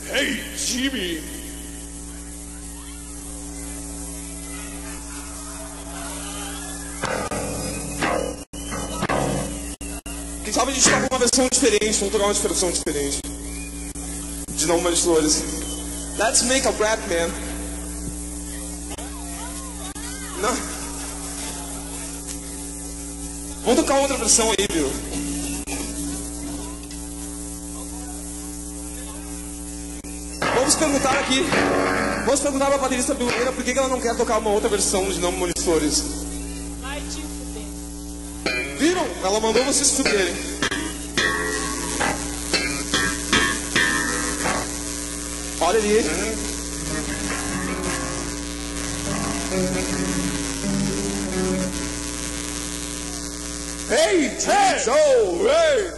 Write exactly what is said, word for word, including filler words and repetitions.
Hey, Jimmy! Quem sabe a gente toca uma versão diferente, vamos tocar uma versão diferente. De Não Humanos Flores. Let's make a rap, man. Não. Vamos tocar outra versão aí, viu? Vamos perguntar aqui. Vamos perguntar pra baterista Bileira por que ela não quer tocar uma outra versão de Não Humanos Flores. Vai te fuder. Viram? Ela mandou vocês se fuderem. Olha ali. Hey, hey, show, hey.